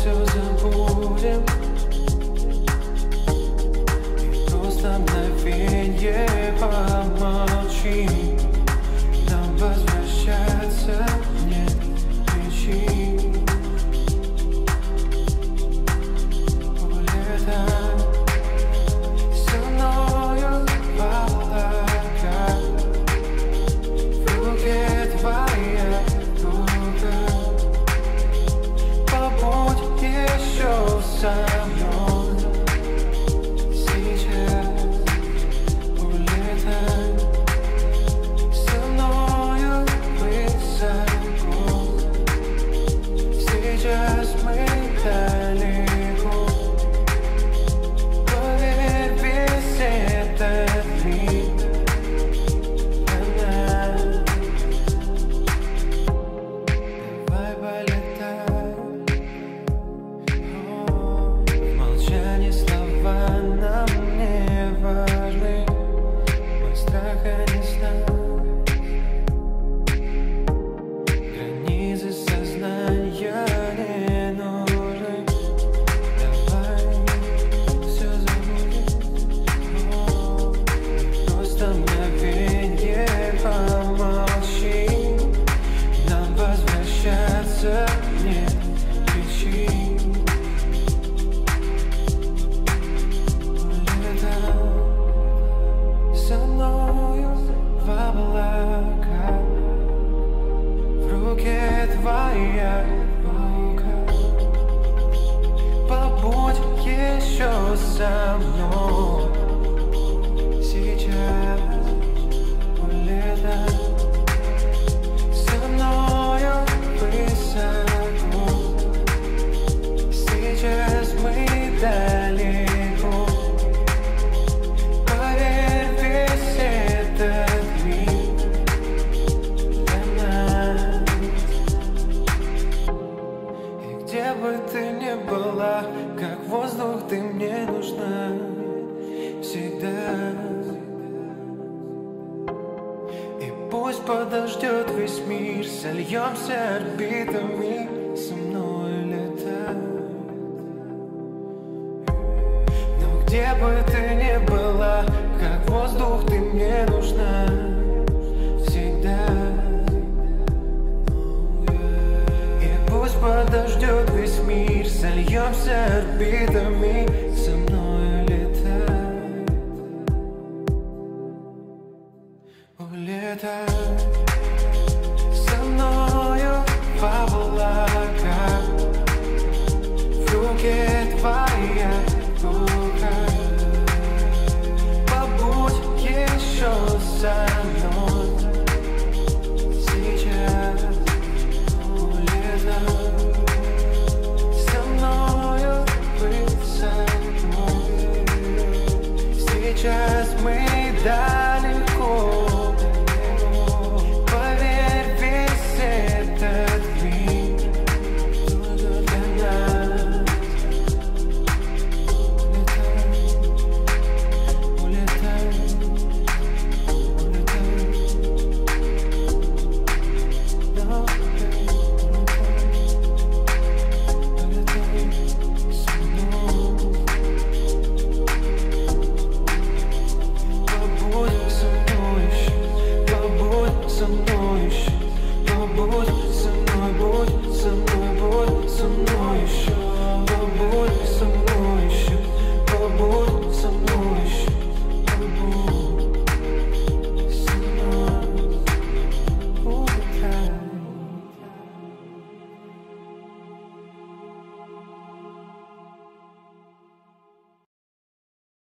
все забудем и просто мгновенье помолчим. Нам возвращаться нет причин. Улетай со мною в облака, в руке твоя рука. Побудь еще со мной сейчас. Улетай со мною высоко. Сейчас мы далеко. Поверь, весь этот мир для нас. Давай полетай. В молчании слова нам не важны. Мы страха не знаем. Границы сознания не нужны. Давай все забудем. Просто мгновенье помолчим. Нам возвращаться нет причин. Улетай со мною в облака, в руке твоя рука. Побудь еще со мной сейчас. Улетай со мною высоко. Сейчас мы далеко. Поверь, весь этот мир для нас. И где бы ты ни была, как воздух ты мне нужна всегда. И пусть подождет весь мир, сольемся орбитами, со мной летай. Но где бы ты ни была, как воздух ты мне нужна всегда. И пусть подождет весь мир, сольемся орбитами, со мной летай. Улетай со мною в облака, в руке твоя рука. Побудь еще со мной сейчас. Улетай со мною высоко. Сейчас мы далеко. Поверь, весь этот мир для нас. Улетай, улетай, улетай. No, улетай со мной. Побудь со мной еще, побудь со мной еще, побудь со мной, будь со мной, будь со мной еще.